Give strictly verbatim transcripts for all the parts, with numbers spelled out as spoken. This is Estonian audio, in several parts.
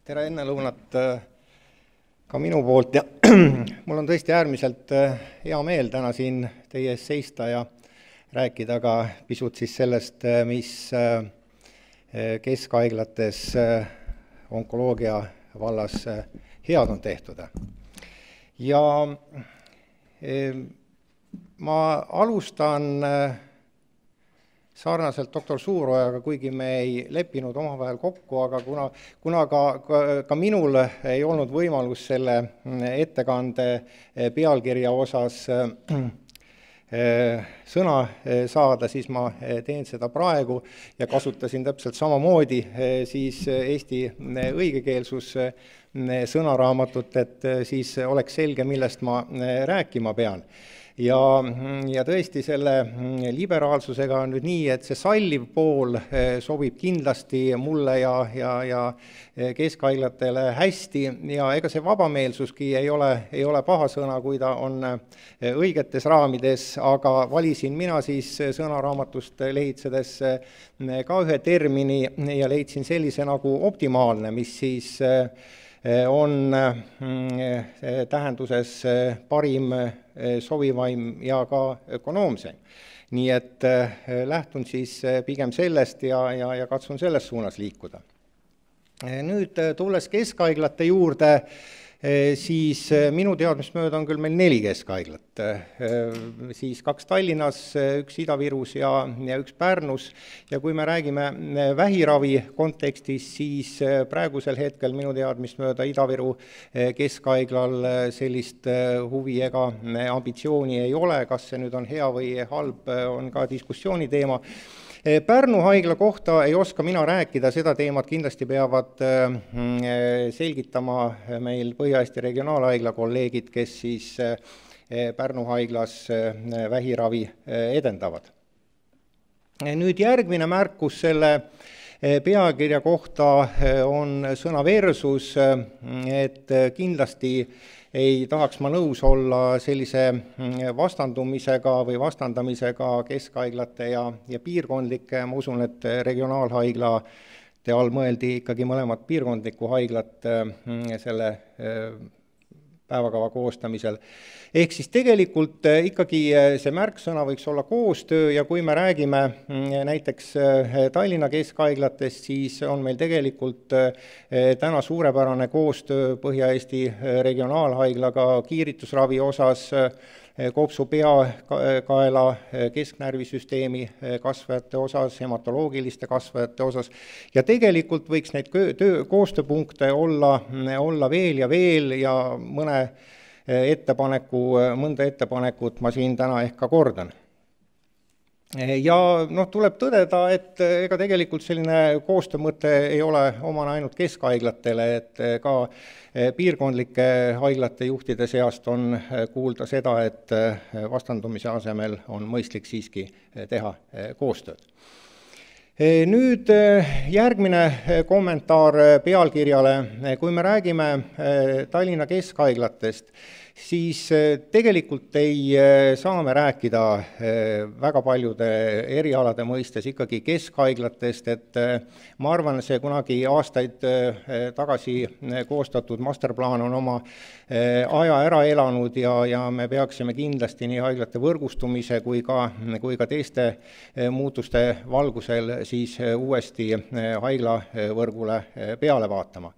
tere ennelõunat ka minu poolt ja mul on tõesti äärmiselt hea meel täna siin teie ees seista ja rääkida ka pisut siis sellest, mis keskhaiglates onkoloogia vallas head on tehtud. Ja ma alustan sarnaselt doktor Suurojaga, kuigi me ei leppinud omavahel kokku, aga kuna, kuna ka, ka, ka minul ei olnud võimalus selle ettekande pealkirja osas sõna saada, siis ma teen seda praegu ja kasutasin täpselt samamoodi siis Eesti õigekeelsus sõnaraamatut, et siis oleks selge, millest ma rääkima pean. Ja, ja tõesti selle liberaalsusega on nüüd nii, et see salliv pool sobib kindlasti mulle ja, ja, ja keskhaiglatele hästi ja ega see vabameelsuski ei ole, ei ole paha sõna, kui ta on õigetes raamides, aga valisin mina siis sõnaraamatust lehitsedes ka ühe termini ja leidsin sellise nagu optimaalne, mis siis on tähenduses parim, sobivaim ja ka ökonoomsem. Nii et lähtun siis pigem sellest ja, ja, ja katsun selles suunas liikuda. Nüüd tulles keskhaiglate juurde, siis minu teadmist mööda on küll meil neli keskhaiglat, siis kaks Tallinnas, üks Ida-Virus ja, ja üks Pärnus. Ja kui me räägime vähiravi kontekstis, siis praegusel hetkel minu teadmist mööda Ida-Viru keskhaiglal sellist huvi ega ambitsiooni ei ole. Kas see nüüd on hea või halb, on ka diskussiooni teema. Pärnu haigla kohta ei oska mina rääkida, seda teemat kindlasti peavad selgitama meil Põhja-Eesti regionaalhaigla kolleegid, kes siis Pärnu haiglas vähiravi edendavad. Nüüd järgmine märkus selle pealkirja kohta on sõna versus, et kindlasti ei tahaks ma nõus olla sellise vastandumisega või vastandamisega keskhaiglate ja, ja piirkondlike. Ma usun, et regionaalhaiglate all mõeldi ikkagi mõlemad piirkondliku haiglat selle päevakava koostamisel. Ehk siis tegelikult ikkagi see märksõna võiks olla koostöö ja kui me räägime näiteks Tallinna keskhaiglatest, siis on meil tegelikult täna suurepärane koostöö Põhja-Eesti regionaalhaiglaga kiiritusravi osas, kopsu peakaela kesknärvisüsteemi kasvajate osas, hematoloogiliste kasvajate osas ja tegelikult võiks neid töö, koostööpunkte olla, olla veel ja veel ja mõne ettepaneku, mõnda ettepanekut ma siin täna ehk ka kordan. Ja noh, tuleb tõdeda, et ega tegelikult selline koostöömõte ei ole omane ainult keskhaiglatele, et ka piirkondlike haiglate juhtide seast on kuulda seda, et vastandumise asemel on mõistlik siiski teha koostööd. Nüüd järgmine kommentaar pealkirjale. Kui me räägime Tallinna keskhaiglatest, siis tegelikult ei saa me rääkida väga paljude erialade mõistes ikkagi keskhaiglatest, et ma arvan, see kunagi aastaid tagasi koostatud masterplaan on oma aja ära elanud ja, ja me peaksime kindlasti nii haiglate võrgustumise kui ka, kui ka teiste muutuste valgusel siis uuesti haiglavõrgule peale vaatama.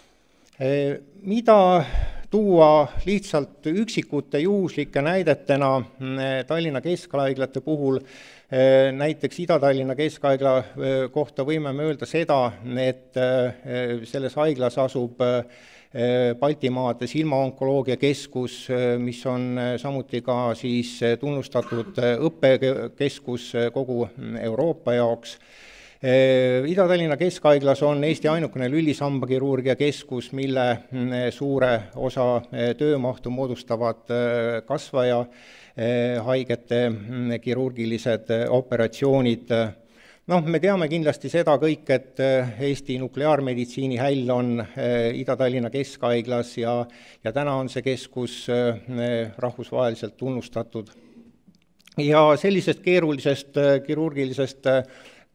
Mida tuua lihtsalt üksikute juhuslike näidetena Tallinna keskhaiglate puhul, näiteks Ida-Tallinna keskhaigla kohta võime me öelda seda, et selles haiglas asub Baltimaade silmaonkoloogia keskus, mis on samuti ka siis tunnustatud õppekeskus kogu Euroopa jaoks. Ida-Tallinna keskhaiglas on Eesti ainukene lülisambakirurgia keskus, mille suure osa töömahtu moodustavad kasvaja haigete kirurgilised operatsioonid. Noh, me teame kindlasti seda kõik, et Eesti nukleaarmeditsiini häll on Ida-Tallinna keskhaiglas ja, ja täna on see keskus rahvusvaheliselt tunnustatud. Ja sellisest keerulisest kirurgilisest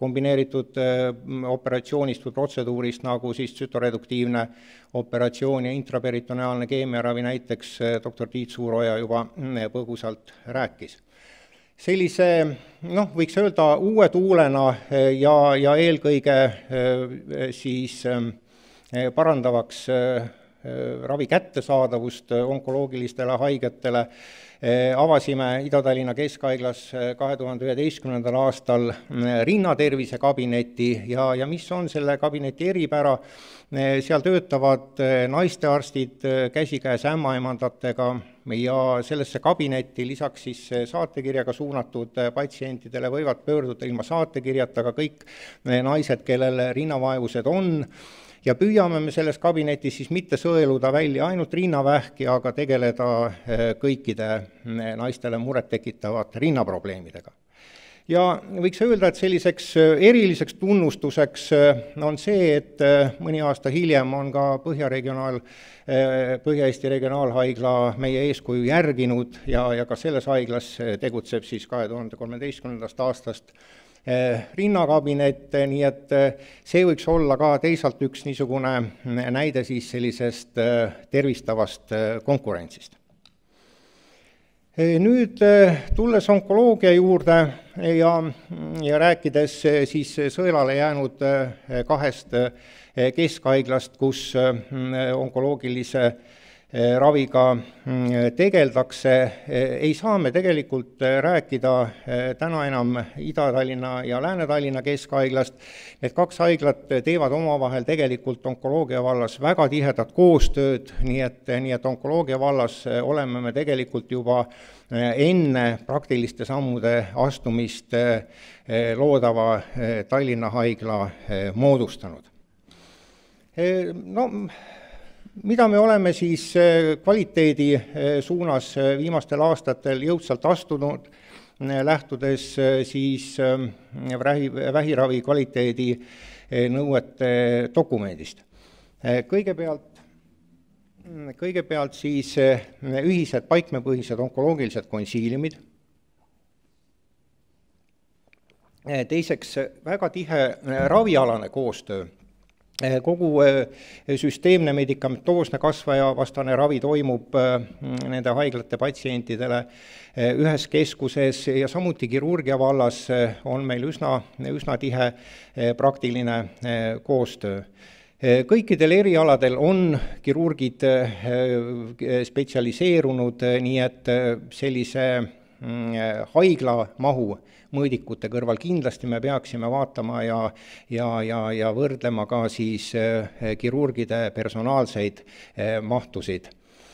kombineeritud operatsioonist või protseduurist, nagu siis tsütoreduktiivne operatsioon ja intraperitoneaalne keemiaravi, näiteks doktor Tiit Suuroja juba põgusalt rääkis. Sellise, noh, võiks öelda uue tuulena ja, ja eelkõige siis parandavaks ravi kättesaadavust onkoloogilistele haigetele avasime Ida-Tallinna Keskhaiglas kahe tuhande üheteistkümnendal aastal rinnatervise kabineti ja, ja mis on selle kabineti eripära, seal töötavad naistearstid käsikäes ämmaemandatega ja sellesse kabinetti lisaks siis saatekirjaga suunatud patsientidele võivad pöörduda ilma saatekirjata ka kõik naised, kellel rinnavaevused on, ja püüame me selles kabinetis siis mitte sõeluda välja ainult rinnavähki, aga tegeleda kõikide naistele muret tekitavate rinnaprobleemidega. Ja võiks öelda, et selliseks eriliseks tunnustuseks on see, et mõni aasta hiljem on ka Põhjaregionaal, Põhja-Eesti Regionaalhaigla meie eeskuju järginud ja, ja ka selles haiglas tegutseb siis kahe tuhande kolmeteistkümnendast aastast rinnakabinet, nii et see võiks olla ka teisalt üks niisugune näide siis sellisest tervistavast konkurentsist. Nüüd tulles onkoloogia juurde ja, ja rääkides siis sõelale jäänud kahest keskhaiglast, kus onkoloogilise raviga tegeldakse, ei saa me tegelikult rääkida täna enam Ida-Tallinna ja Lääne-Tallinna Keskhaiglast. Need kaks haiglat teevad omavahel tegelikult onkoloogia vallas väga tihedat koostööd, nii et, nii et onkoloogia vallas oleme me tegelikult juba enne praktiliste sammude astumist loodava Tallinna haigla moodustanud. No, mida me oleme siis kvaliteedi suunas viimastel aastatel jõudsalt astunud, lähtudes siis vähiravi kvaliteedi nõuete dokumendist. Kõigepealt, kõigepealt siis ühised paikmepõhised onkoloogilised konsiiliumid. Teiseks, väga tihe ravialane koostöö. Kogu süsteemne medikamentoosne kasvajavastane ravi toimub nende haiglate patsientidele ühes keskuses ja samuti kirurgia vallas on meil üsna, üsna tihe praktiline koostöö. Kõikidel erialadel on kirurgid spetsialiseerunud, nii et sellise haigla mahu mõõdikute kõrval kindlasti me peaksime vaatama ja, ja, ja, ja võrdlema ka siis kirurgide personaalseid mahtusid.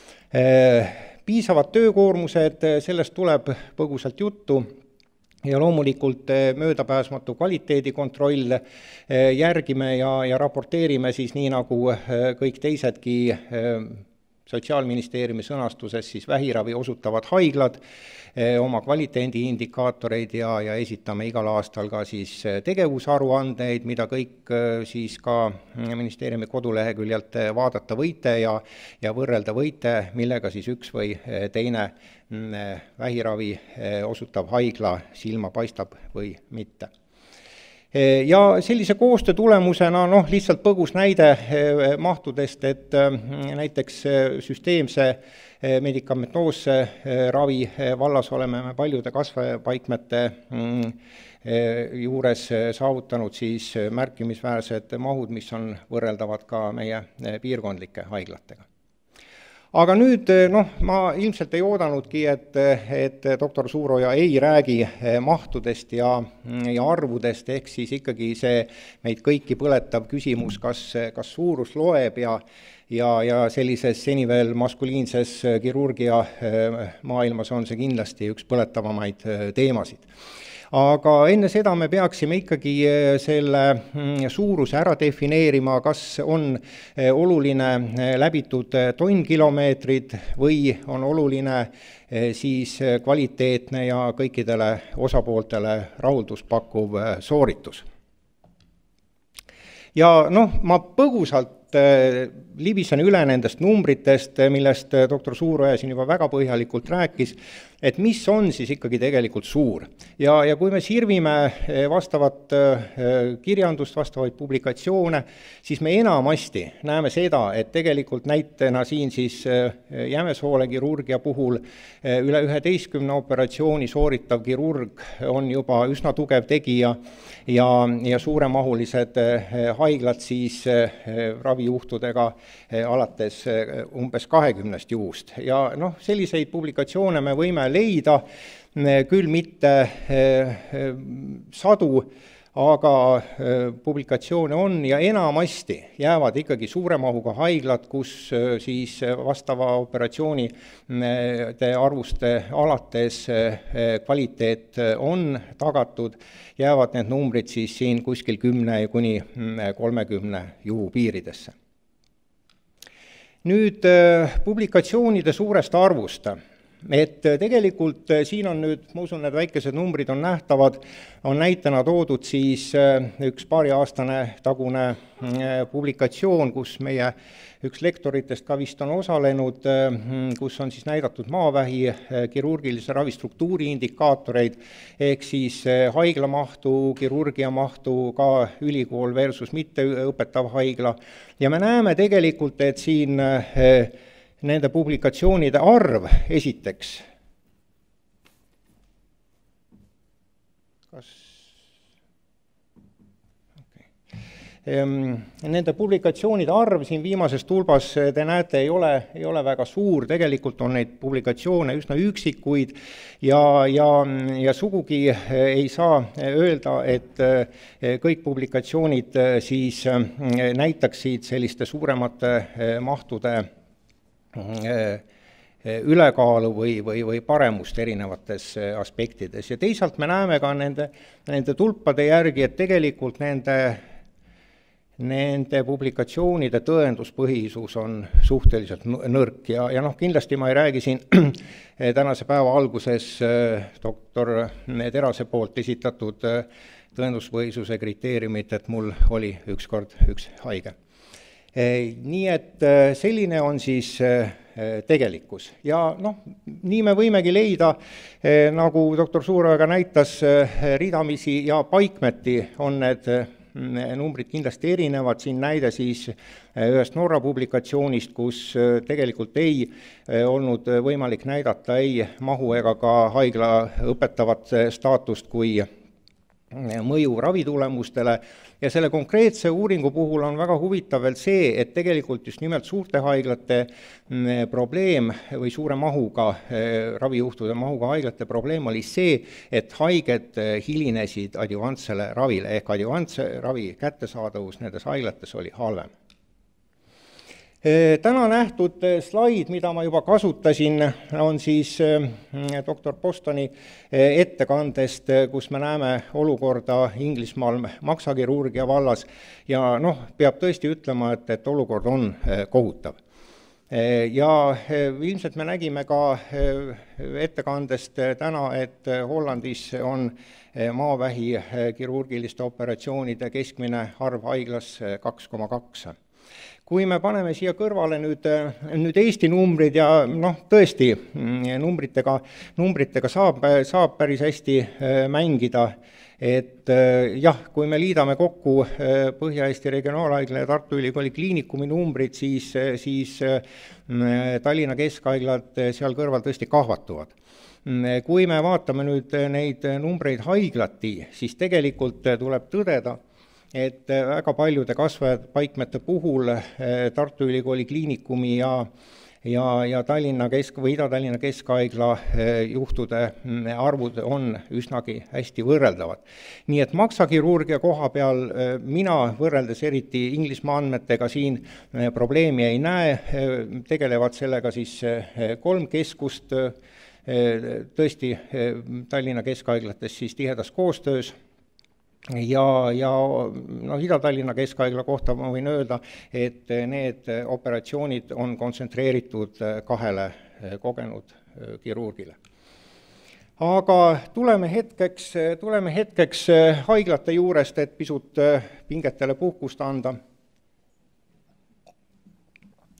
Piisavad töökoormused, sellest tuleb põgusalt juttu ja loomulikult möödapääsmatu kvaliteedikontroll järgime ja, ja raporteerime siis nii nagu kõik teisedki Sotsiaalministeeriumi sõnastuses siis vähiravi osutavad haiglad, oma kvaliteediindikaatoreid ja, ja esitame igal aastal ka siis tegevusaruandeid, mida kõik siis ka ministeeriumi koduleheküljelt vaadata võite ja, ja võrrelda võite, millega siis üks või teine vähiravi osutav haigla silma paistab või mitte. Ja sellise koostöö tulemusena, noh, lihtsalt põgus näide mahtudest, et näiteks süsteemse medikamentoosse ravi vallas oleme me paljude kasvajapaikmete juures saavutanud siis märkimisväärsed mahud, mis on võrreldavad ka meie piirkondlike haiglatega. Aga nüüd, noh, ma ilmselt ei oodanudki, et, et doktor Suuroja ei räägi mahtudest ja, ja arvudest, ehk siis ikkagi see meid kõiki põletav küsimus, kas, kas suurus loeb ja, ja, ja sellises seni veel maskuliinses kirurgia maailmas on see kindlasti üks põletavamaid teemasid. Aga enne seda me peaksime ikkagi selle suuruse ära defineerima, kas on oluline läbitud tonnkilomeetrid või on oluline siis kvaliteetne ja kõikidele osapooltele rahuldust pakkuv sooritus. Ja noh, ma põgusalt kõigepealt libisen üle nendest numbritest, millest doktor Suuroja siin juba väga põhjalikult rääkis, et mis on siis ikkagi tegelikult suur. Ja, ja kui me sirvime vastavat kirjandust, vastavaid publikatsioone, siis me enamasti näeme seda, et tegelikult näitena siin siis jämesoole kirurgia puhul üle üheteistkümne operatsiooni sooritav kirurg on juba üsna tugev tegija ja, ja suuremahulised haiglad siis ravijuhtudega alates umbes kahekümnest juhust. Ja noh, selliseid publikatsioone me võime leida, küll mitte sadu, aga publikatsioone on ja enamasti jäävad ikkagi suure mahuga haiglad, kus siis vastava operatsiooni arvuste alates kvaliteet on tagatud, jäävad need numbrid siis siin kuskil kümne kuni kolmekümne juhu piiridesse. Nüüd publikatsioonide suurest arvust. Et tegelikult siin on nüüd, ma usun, need väikesed numbrid on nähtavad, on näitena toodud siis üks paariaastane tagune publikatsioon, kus meie üks lektoritest ka vist on osalenud, kus on siis näidatud maavähi kirurgilise ravistruktuuri indikaatoreid, ehk siis haiglamahtu, kirurgiamahtu, ka ülikool versus mitte õpetav haigla. Ja me näeme tegelikult, et siin nende publikatsioonide arv esiteks. Kas? Okay. Nende publikatsioonide arv siin viimases tulbas, te näete, ei ole, ei ole väga suur, tegelikult on neid publikatsioone üsna üksikuid ja, ja, ja sugugi ei saa öelda, et kõik publikatsioonid siis näitaksid selliste suuremate mahtude ülekaalu või, või, või paremust erinevates aspektides. Ja teisalt me näeme ka nende, nende tulpade järgi, et tegelikult nende, nende publikatsioonide tõenduspõhisus on suhteliselt nõrk ja, ja noh, kindlasti ma ei räägi siin tänase päeva alguses doktor Terase poolt esitatud tõenduspõhisuse kriteeriumit, et mul oli ükskord üks haige. Nii et selline on siis tegelikkus. Ja noh, nii me võimegi leida, nagu doktor Suuroja näitas, ridamisi ja paikmeti on need numbrid kindlasti erinevad. Siin näide siis ühest Norra publikatsioonist, kus tegelikult ei olnud võimalik näidata ei mahu ega ka haigla õpetavat staatust kui mõju ravitulemustele ja selle konkreetse uuringu puhul on väga huvitav veel see, et tegelikult just nimelt suurte haiglate probleem või suure mahuga, ravijuhtude mahuga haiglate probleem oli see, et haiged hilinesid adjuvantsele ravile ehk adjuvantse ravi kättesaadavus nendes haiglates oli halvem. Täna nähtud slaid, mida ma juba kasutasin, on siis doktor Bostoni ettekandest, kus me näeme olukorda Inglismaal maksakirurgia vallas ja noh, peab tõesti ütlema, et, et olukord on kohutav. Ja ilmselt me nägime ka ettekandest täna, et Hollandis on maavähi kirurgiliste operatsioonide keskmine arv haiglas kaks koma kaks. Kui me paneme siia kõrvale nüüd, nüüd Eesti numbrid ja noh, tõesti numbritega, numbritega saab, saab päris hästi mängida, et jah, kui me liidame kokku Põhja-Eesti Regionaalhaigla ja Tartu Ülikooli kliinikumi numbrid, siis, siis Tallinna keskhaiglad seal kõrval tõesti kahvatuvad. Kui me vaatame nüüd neid numbreid haiglati, siis tegelikult tuleb tõdeda, et väga paljude kasvajad paikmete puhul Tartu Ülikooli kliinikumi ja, ja, ja Tallinna kesk- või Ida-Tallinna keskhaigla juhtude arvud on üsnagi hästi võrreldavad. Nii et maksakirurgia koha peal mina võrreldes eriti Inglismaa andmetega siin probleemi ei näe, tegelevad sellega siis kolm keskust, tõesti Tallinna keskhaiglates siis tihedas koostöös. Ja, ja no, Ida-Tallinna keskhaigla kohta ma võin öelda, et need operatsioonid on kontsentreeritud kahele kogenud kirurgile. Aga tuleme hetkeks, tuleme hetkeks haiglate juurest, et pisut pingetele puhkust anda.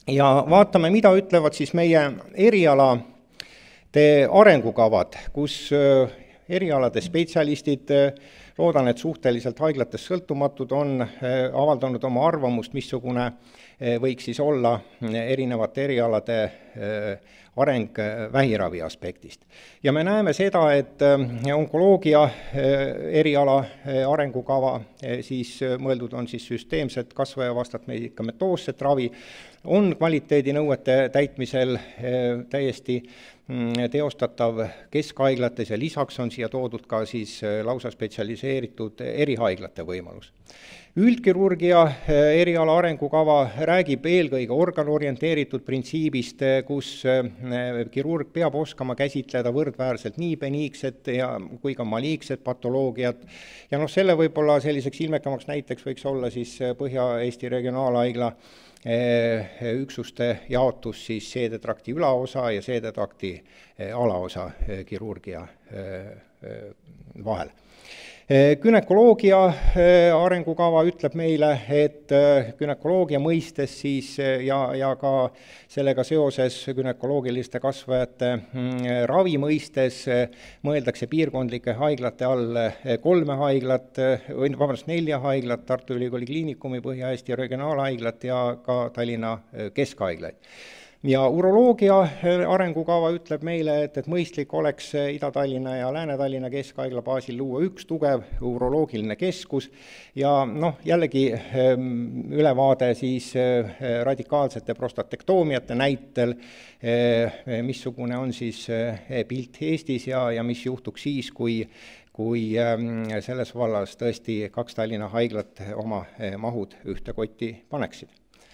ja vaatame, mida ütlevad siis meie erialade arengukavad, kus erialade spetsialistid, loodan, et suhteliselt haiglatest sõltumatud, on avaldanud oma arvamust, missugune võiks siis olla erinevate erialade areng vähiravi aspektist. Ja me näeme seda, et onkoloogia eriala arengukava siis mõeldud on siis süsteemset kasvajavastat medikamentoosset ravi, on kvaliteedinõuete täitmisel täiesti teostatav keskhaiglates ja lisaks on siia toodud ka siis lausa spetsialiseeritud erihaiglate võimalus. Üldkirurgia eriala arengukava räägib eelkõige organorienteeritud printsiibist, kus kirurg peab oskama käsitleda võrdväärselt nii beniigset ja kui ka maliigset patoloogiat. Ja noh, selle võib-olla selliseks ilmekamaks näiteks võiks olla siis Põhja-Eesti Regionaalhaigla üksuste jaotus siis seedetrakti ülaosa ja seedetrakti alaosa kirurgia vahel. Günekoloogia arengukava ütleb meile, et günekoloogia mõistes siis ja, ja ka sellega seoses günekoloogiliste kasvajate ravi mõistes mõeldakse piirkondlike haiglate all kolme haiglat, või vabandust, nelja haiglat, Tartu Ülikooli Kliinikumi, Põhja-Eesti Regionaalhaiglat ja ka Tallinna keskhaiglaid. Ja uroloogia arengukava ütleb meile, et, et mõistlik oleks Ida-Tallinna ja Lääne-Tallinna keskhaigla baasil luua üks tugev uroloogiline keskus ja noh, jällegi ülevaade siis radikaalsete prostatektoomiate näitel, missugune on siis pilt Eestis ja, ja mis juhtuks siis, kui kui selles vallas tõesti kaks Tallinna haiglat oma mahud ühte kotti paneksid.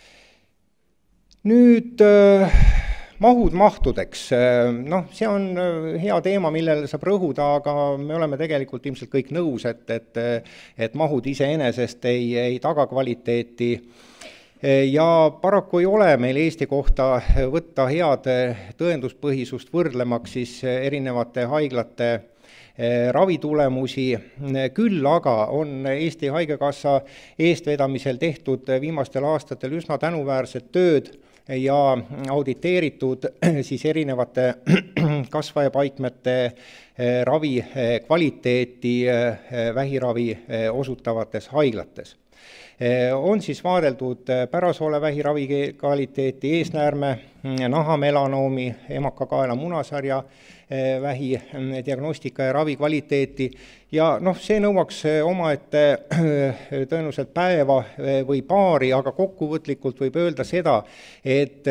Nüüd mahud mahtudeks, noh, see on hea teema, millele saab rõhuda, aga me oleme tegelikult ilmselt kõik nõus, et, et, et mahud iseenesest ei, ei taga kvaliteeti ja paraku ei ole meil Eesti kohta võtta head tõenduspõhisust võrdlemaks siis erinevate haiglate ravitulemusi, küll aga on Eesti Haigekassa eestvedamisel tehtud viimastel aastatel üsna tänuväärset tööd ja auditeeritud siis erinevate kasvajapaikmete ravi kvaliteeti vähiravi osutavates haiglates. On siis vaadeldud pärasoole vähiravi kvaliteeti, eesnäärme, nahamelanoomi, emakakaela munasarja vähi diagnostika ja ravi kvaliteeti ja noh, see nõuaks omaette tõenäoliselt päeva või paari, aga kokkuvõtlikult võib öelda seda, et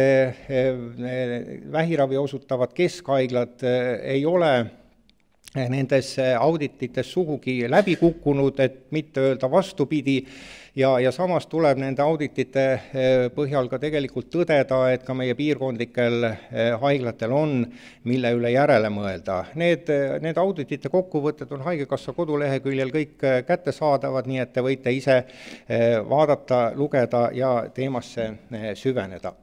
vähiravi osutavad keskhaiglad ei ole nendes auditites sugugi läbi kukkunud, et mitte öelda vastupidi, ja, ja samas tuleb nende auditite põhjal ka tegelikult tõdeda, et ka meie piirkondlikel haiglatel on, mille üle järele mõelda. Need, need auditite kokkuvõtted on Haigekassa koduleheküljel kõik kättesaadavad, nii et te võite ise vaadata, lugeda ja teemasse süveneda.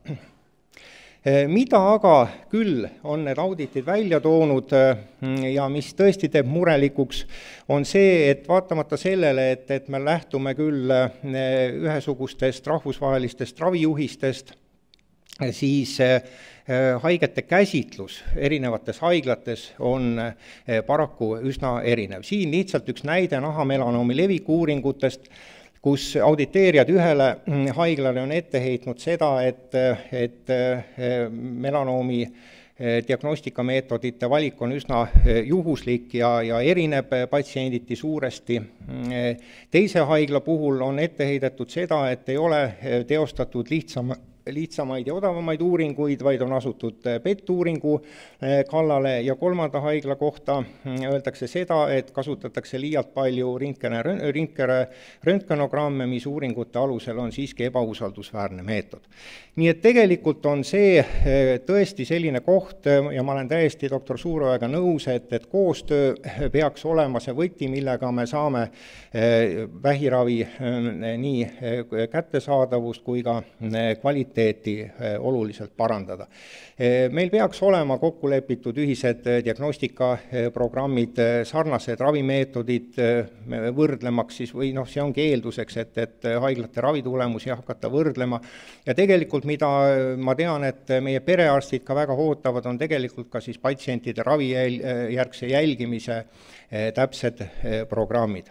Mida aga küll on need auditid välja toonud ja mis tõesti teeb murelikuks, on see, et vaatamata sellele, et, et me lähtume küll ühesugustest rahvusvahelistest ravijuhistest, siis haigete käsitlus erinevates haiglates on paraku üsna erinev. Siin lihtsalt üks näide nahamelanoomi leviku uuringutest, kus auditeerijad ühele haiglale on ette heitnud seda, et, et melanoomi diagnostikameetodite valik on üsna juhuslik ja, ja erineb patsienditi suuresti. Teise haigla puhul on ette heidetud seda, et ei ole teostatud lihtsam lihtsamaid ja odavamaid uuringuid, vaid on asutud P E T-uuringu kallale ja kolmanda haigla kohta öeldakse seda, et kasutatakse liialt palju röntgene röntgenogramme, mis uuringute alusel on siiski ebausaldusväärne meetod. Nii et tegelikult on see tõesti selline koht ja ma olen täiesti doktor Suurojaga nõus, et, et koostöö peaks olema see võti, millega me saame vähiravi nii kättesaadavust kui ka kvaliteeti kvaliteeti oluliselt parandada. Meil peaks olema kokku lepitud ühised diagnostikaprogrammid, sarnased ravimeetodid, võrdlemaks siis, või noh, see ongi eelduseks, et, et haiglate ravitulemusi hakata võrdlema. Ja tegelikult, mida ma tean, et meie perearstid ka väga ootavad, on tegelikult ka siis patsientide ravijärgse jälgimise täpsed programmid.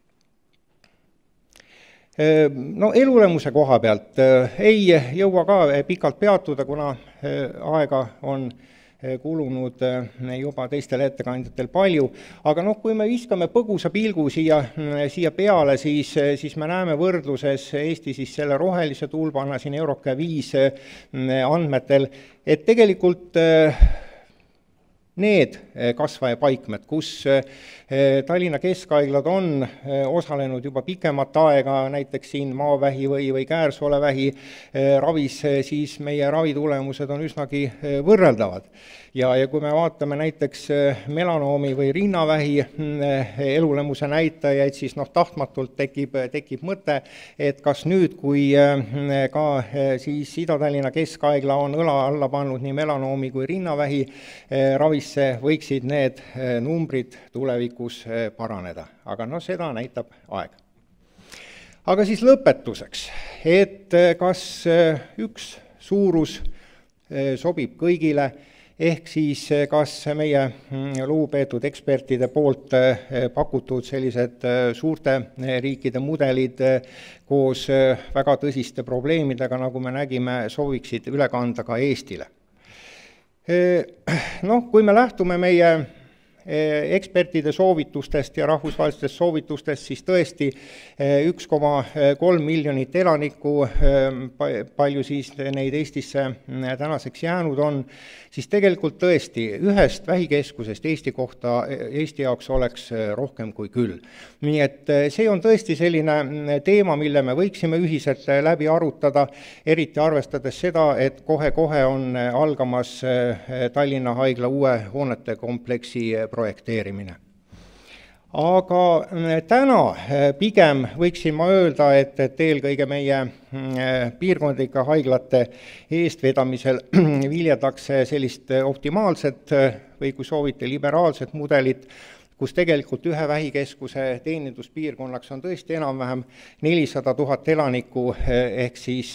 No elulemuse koha pealt ei jõua ka pikalt peatuda, kuna aega on kulunud juba teistel ettekandjatel palju, aga noh, kui me viskame põgusa pilgu siia, siia peale, siis, siis me näeme võrdluses Eesti siis selle rohelise tulbana siin Eurocare viis andmetel, et tegelikult need kasvajapaikmed, kus Tallinna Keskhaiglad on osalenud juba pikemat aega, näiteks siin maavähi või, või käärsoolevähi ravis, siis meie ravitulemused on üsnagi võrreldavad. Ja, ja kui me vaatame näiteks melanoomi või rinnavähi elulemuse näitajaid, siis noh, tahtmatult tekib, tekib mõte, et kas nüüd, kui ka siis Ida-Tallinna Keskhaigla on õla alla pannud nii melanoomi kui rinnavähi ravisse, võiksid need numbrid tulevikus paraneda. Aga no seda näitab aeg. Aga siis lõpetuseks, et kas üks suurus sobib kõigile, ehk siis kas meie lugupeetud ekspertide poolt pakutud sellised suurte riikide mudelid koos väga tõsiste probleemidega, nagu me nägime, sooviksid üle kanda ka Eestile. Noh, kui me lähtume meie ekspertide soovitustest ja rahvusvahelistest soovitustest, siis tõesti üks koma kolm miljonit elanikku, palju siis neid Eestisse tänaseks jäänud on, siis tegelikult tõesti ühest vähikeskusest Eesti kohta Eesti jaoks oleks rohkem kui küll. Nii et see on tõesti selline teema, mille me võiksime ühiselt läbi arutada, eriti arvestades seda, et kohe-kohe on algamas Tallinna Haigla uue hoonete kompleksi projekteerimine. Aga täna pigem võiksin ma öelda, et, et eelkõige meie piirkondlike haiglate eestvedamisel viljeldakse sellist optimaalset või kui soovite liberaalset mudelit, kus tegelikult ühe vähikeskuse teeninduspiirkonnaks on tõesti enam-vähem nelisada tuhat elanikku, ehk siis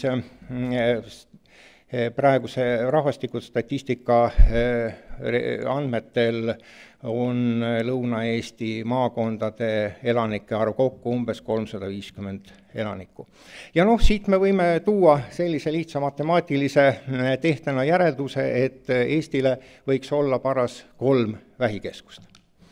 praeguse rahvastikustatistika andmetel on Lõuna-Eesti maakondade elanike arv kokku umbes kolmsada viiskümmend elanikku. Ja noh, siit me võime tuua sellise lihtsa matemaatilise tehtena järelduse, et Eestile võiks olla paras kolm vähikeskust.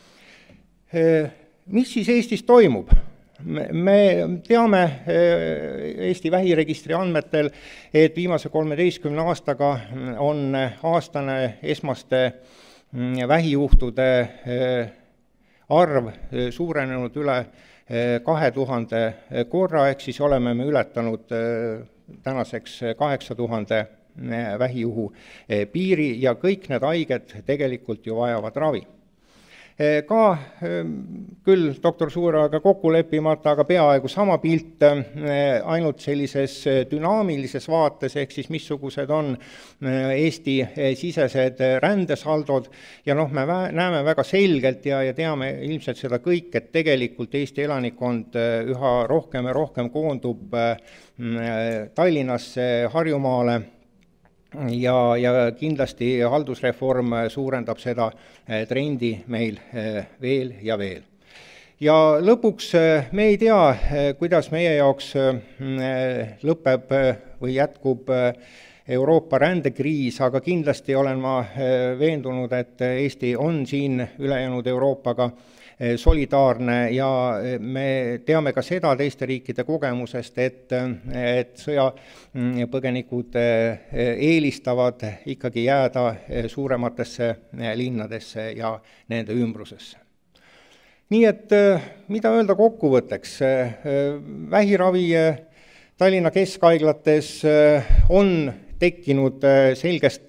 Mis siis Eestis toimub? Me teame Eesti vähiregistri andmetel, et viimase kolmeteistkümne aastaga on aastane esmaste vähijuhtude arv suurenenud üle kahe tuhande korra, ehk siis oleme me ületanud tänaseks kaheksa tuhande vähijuhu piiri ja kõik need haiged tegelikult ju vajavad ravi. Ka küll doktor Suurega kokku leppimata, aga peaaegu sama pilt ainult sellises dünaamilises vaates, ehk siis missugused on Eesti sisesed rändesaldod ja noh, me näeme väga selgelt ja, ja teame ilmselt seda kõik, et tegelikult Eesti elanikkond üha rohkem ja rohkem koondub Tallinnasse, Harjumaale, Ja, ja kindlasti haldusreform suurendab seda trendi meil veel ja veel. Ja lõpuks me ei tea, kuidas meie jaoks lõpeb või jätkub Euroopa rändekriis, aga kindlasti olen ma veendunud, et Eesti on siin ülejäänud Euroopaga solidaarne ja me teame ka seda teiste riikide kogemusest, et, et sõjapõgenikud eelistavad ikkagi jääda suurematesse linnadesse ja nende ümbrusesse. Nii et mida öelda kokkuvõtteks? Vähiravi Tallinna Keskhaiglates on tekkinud selgest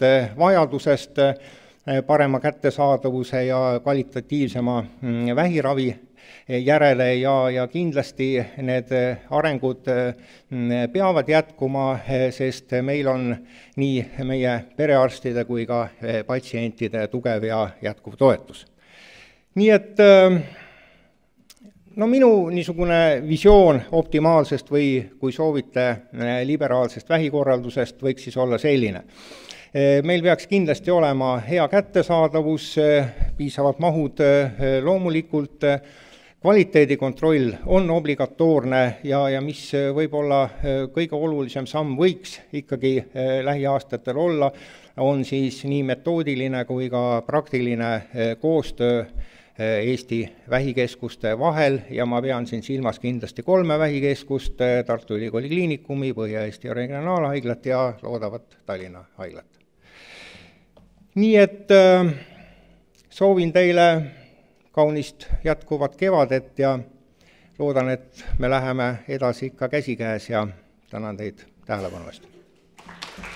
vajadusest parema kättesaadavuse ja kvalitatiivsema vähiravi järele ja, ja kindlasti need arengud peavad jätkuma, sest meil on nii meie perearstide kui ka patsientide tugev ja jätkuv toetus. Nii et no minu niisugune visioon optimaalsest või kui soovite liberaalsest vähikorraldusest võiks siis olla selline. Meil peaks kindlasti olema hea kättesaadavus, piisavad mahud loomulikult, kvaliteedikontroll on obligatoorne ja, ja mis võib-olla kõige olulisem samm võiks ikkagi lähiaastatel olla, on siis nii metoodiline kui ka praktiline koostöö Eesti vähikeskuste vahel ja ma pean siin silmas kindlasti kolme vähikeskust, Tartu Ülikooli Kliinikumi, Põhja-Eesti Regionaalhaiglat ja loodavat Tallinna haiglat. Nii et soovin teile kaunist jätkuvat kevadet ja loodan, et me läheme edasi ikka käsikäes ja tänan teid tähelepanu eest.